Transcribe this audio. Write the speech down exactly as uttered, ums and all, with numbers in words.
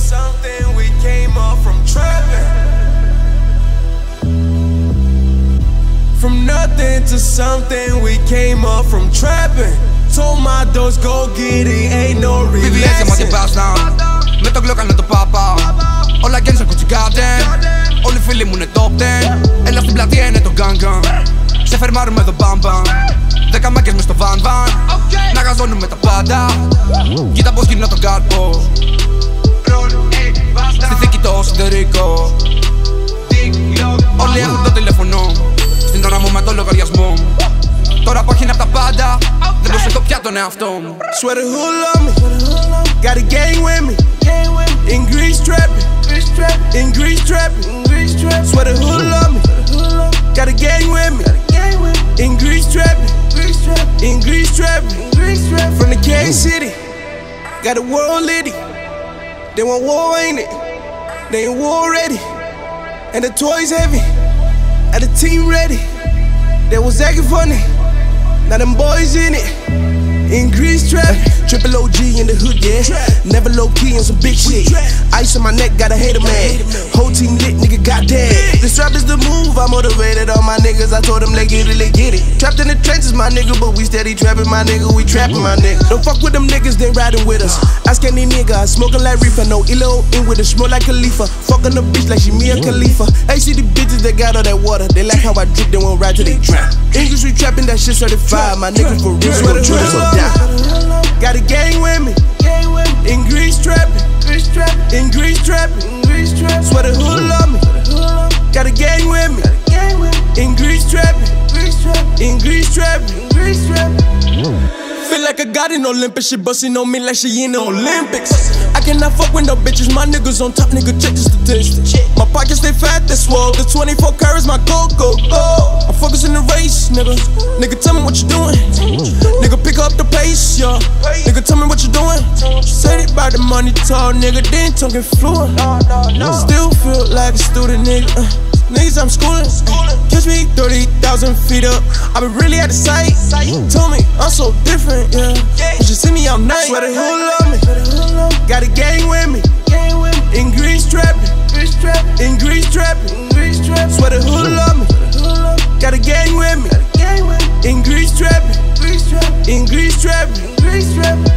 something, we came up from trapping. From nothing to something, we came up from trapping. Told my doors go get it, ain't no relaxing. Privilégια μα την πάστα, με το γλόκ κάνω το πάπα. Όλα γέννη σαν κουτσικάτε, όλοι οι φίλοι μου είναι top ten. Έλα στην πλατεία είναι το gang gang. Σε φερμάρουμε εδώ μπαμπα. Δέκα μάκες μες στο van van. Να γαζώνουμε τα πάντα. Κοίτα πως γυρνώ τον κάρπο. Στη θήκη το σιδερικό. Όλοι έχουν το τηλέφωνο στην ώρα μου με το λογαριασμό. Τώρα που έχει απ' τα πάντα, δεν προσέχω πια τον εαυτό μου. Swear the hood love me, got a gang with me. In Greece trapping, in Greece trapping. Swear the hood love me, got a gang with me. In Greece trapping, in Greece trapping. From the K City, got the world litty. They want war, ain't it? They ain't war ready. And the toys heavy, and the team ready. They was acting funny, now them boys in it. In Greece trap, triple O G in the hood, yeah. Never low key on some big shit. Ice on my neck, got a hater man. Whole team lit, nigga, goddamn. This rap is the move, I motivated all my niggas. I told them, let's get it, let's get it. Trapped in the trenches, my nigga, but we steady trapping, my nigga. We trapping, my nigga. Don't fuck with them niggas, they riding with us. Ask any nigga, I smoking like reefer. No elo in with it, smoke like Khalifa. Fucking a bitch like she Mia Khalifa. Hey, see the bitches that got all that water. They like how I drip, they won't ride till they drown. English, we trapping, that shit certified. My nigga for real, swear the truth, so down. Got a gang with me, in Greece trapping, in Greece trapping. Swear the hood love me, got a gang with me, in Greece trapping, in Greece trapping. Feel like I got an Olympic shit bustin' on me like she in the Olympics. I cannot fuck with no bitches, my niggas on top, nigga, check the statistics. My pockets stay fat, they swole, the twenty-four carats, my go, go, go. I'm focused in the race, nigga. Nigga, tell me what you doing. Nigga, pick up the pace, yeah. Nigga, tell me what you doing. Said it about the money tall, nigga, then talking fluent. Still feel like a student, nigga. Uh. Niggas, I'm schooling. Catch me thirty thousand feet up. I been really at the site. Told me I'm so different, yeah. You should see me all night. Swear the hood love me. Got a gang with me. In Greece trapping. In Greece trapping. Swear the hood love me. Got a gang with me. In Greece trapping. In Greece trapping.